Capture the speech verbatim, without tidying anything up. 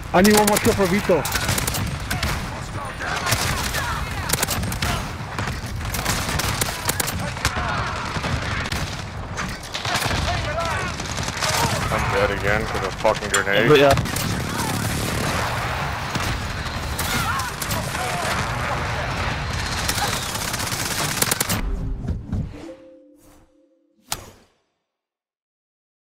I need one more kill for Vito. I'm dead again for the fucking grenade. Yeah.